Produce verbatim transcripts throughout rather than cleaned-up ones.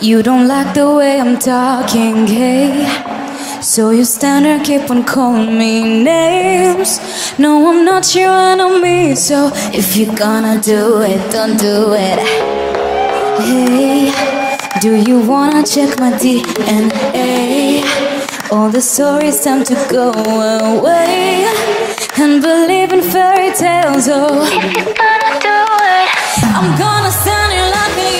You don't like the way I'm talking, hey? So you stand there, keep on calling me names. No, I'm not your enemy, so if you're gonna do it, don't do it. Hey, do you wanna check my D N A? All the stories time to go away and believe in fairy tales, oh. If you're gonna do it, I'm gonna stand here like a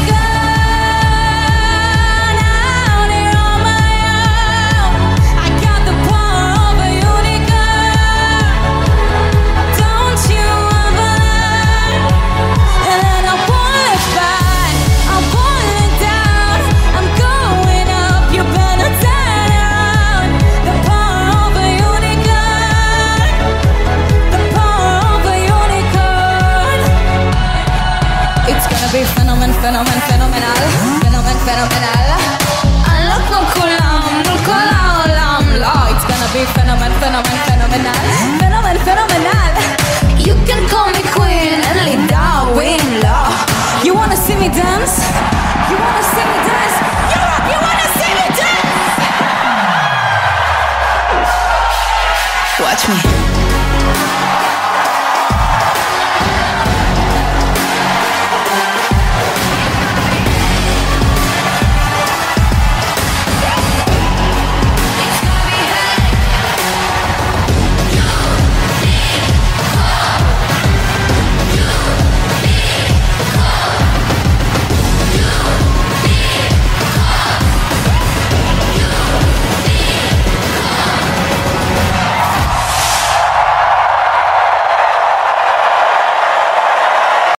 unicorn out here on my own. I got the power of a unicorn. Don't you ever lie. And then I won't live by, I won't let down. I'm going up, you better turn around. The power of a unicorn. The power of a unicorn. It's gonna be phenomen, phenomen, phenomenal. Phenomen, phenomenal. Look, no kulam, no kulam, la. It's gonna be phenomen, phenomen, phenomenal. Phenomen, phenomenal. You can call me queen and lead Darwin law. You wanna see me dance? You wanna see me dance? Europe, you wanna see me dance? Watch me.